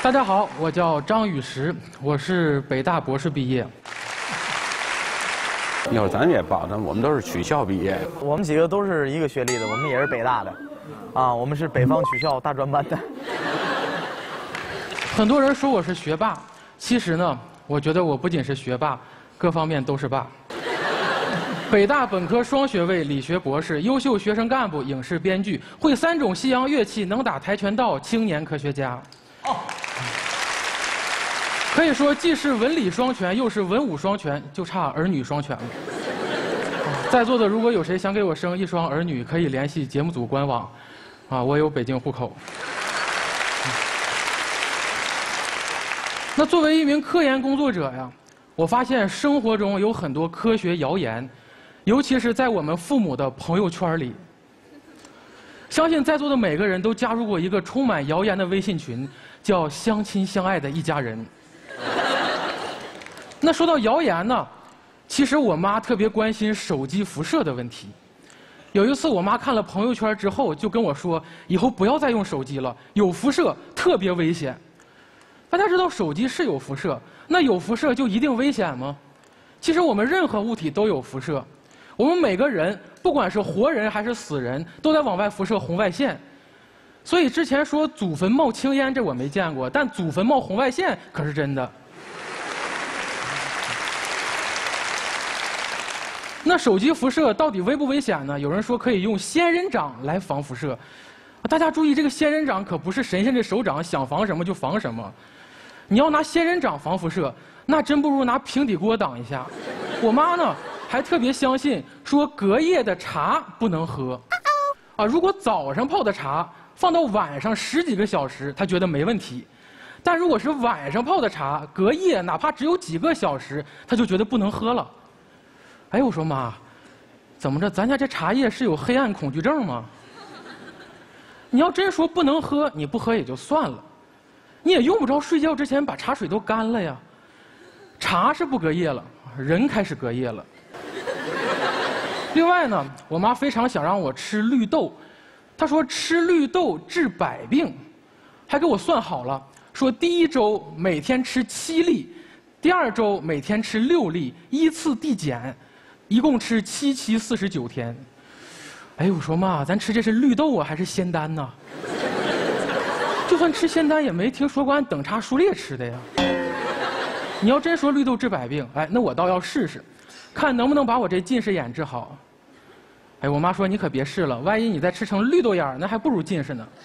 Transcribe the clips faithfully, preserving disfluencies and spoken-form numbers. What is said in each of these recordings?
大家好，我叫张雨石，我是北大博士毕业。 要是咱也报的，我们都是曲校毕业。 我们几个都是一个学历的，我们也是北大的，啊，我们是北方曲校大专班的。 很多人说我是学霸，其实呢，我觉得我不仅是学霸，各方面都是霸。北大本科双学位，理学博士，优秀学生干部，影视编剧，会三种西洋乐器，能打跆拳道，青年科学家。哦，可以说既是文理双全，又是文武双全，就差儿女双全了。在座的如果有谁想给我生一双儿女，可以联系节目组官网，啊，我有北京户口。那作为一名科研工作者呀，我发现生活中有很多科学谣言，尤其是在我们父母的朋友圈里。相信在座的每个人都加入过一个充满谣言的微信群，叫“相亲相爱的一家人”。那说到谣言呢，其实我妈特别关心手机辐射的问题。有一次，我妈看了朋友圈之后，就跟我说：“以后不要再用手机了，有辐射，特别危险。”大家知道手机是有辐射，那有辐射就一定危险吗？其实我们任何物体都有辐射，我们每个人，不管是活人还是死人，都在往外辐射红外线。所以之前说祖坟冒青烟，这我没见过，但祖坟冒红外线可是真的。那手机辐射到底危不危险呢？有人说可以用仙人掌来防辐射，大家注意，这个仙人掌可不是神仙的手掌，想防什么就防什么。你要拿仙人掌防辐射，那真不如拿平底锅挡一下。我妈呢，还特别相信说隔夜的茶不能喝，啊，如果早上泡的茶放到晚上十几个小时，她觉得没问题。但如果是晚上泡的茶，隔夜哪怕只有几个小时，她就觉得不能喝了。哎，我说妈，怎么着？咱家这茶叶是有黑暗恐惧症吗？你要真说不能喝，你不喝也就算了，你也用不着睡觉之前把茶水都干了呀。茶是不隔夜了，人开始隔夜了。另外呢，我妈非常想让我吃绿豆，她说吃绿豆治百病，还给我算好了，说第一周每天吃七粒，第二周每天吃六粒，依次递减，一共吃七七四十九天。哎，我说妈，咱吃这是绿豆啊，还是仙丹呢？就算吃仙丹，也没听说过按等差数列吃的呀。你要真说绿豆治百病，哎，那我倒要试试，看能不能把我这近视眼治好。哎，我妈说你可别试了，万一你再吃成绿豆眼，那还不如近视呢。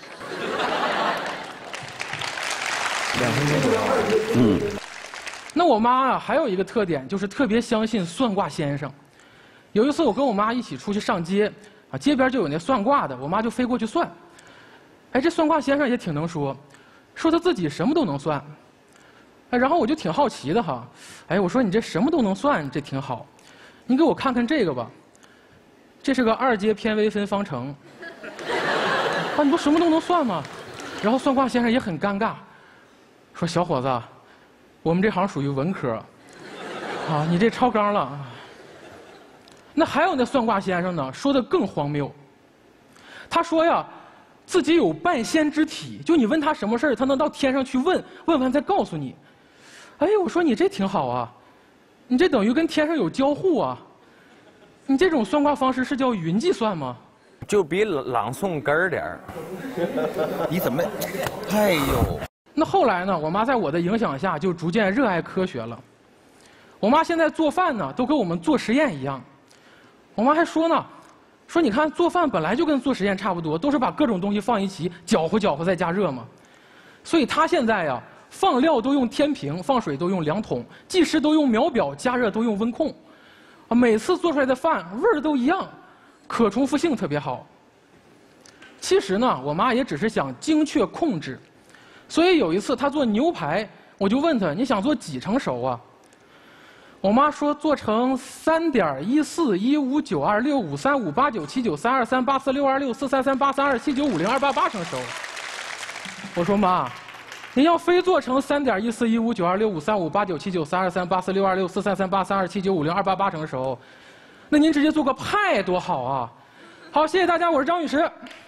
两分钟。 嗯。 那我妈啊，还有一个特点，就是特别相信算卦先生。有一次，我跟我妈一起出去上街。啊，街边就有那算卦的，我妈就飞过去算。哎，这算卦先生也挺能说，说他自己什么都能算。哎，然后我就挺好奇的哈，哎，我说你这什么都能算，这挺好，你给我看看这个吧。这是个二阶偏微分方程。啊，你不什么都能算吗？然后算卦先生也很尴尬，说小伙子，我们这行属于文科，啊，你这超纲了。那还有那算卦先生呢，说的更荒谬。他说呀，自己有半仙之体，就你问他什么事儿，他能到天上去问，问完再告诉你。哎，我说你这挺好啊，你这等于跟天上有交互啊。你这种算卦方式是叫云计算吗？ 就比朗诵哏儿点儿。你怎么？哎呦！ 那后来呢？我妈在我的影响下，就逐渐热爱科学了。我妈现在做饭呢，都跟我们做实验一样。我妈还说呢，说你看做饭本来就跟做实验差不多，都是把各种东西放一起，搅和搅和再加热嘛。所以她现在呀，放料都用天平，放水都用量筒，计时都用秒表，加热都用温控。啊，每次做出来的饭味儿都一样，可重复性特别好。其实呢，我妈也只是想精确控制，所以有一次她做牛排，我就问她，你想做几成熟啊？我妈说做成三点一四一五九二六五三五八九七九三二三八四六二六四三三八三二七九五零二八八成熟。我说妈，您要非做成三点一四一五九二六五三五八九七九三二三八四六二六四三三八三二七九五零二八八成熟，那您直接做个派多好啊！好，谢谢大家，我是张雨石。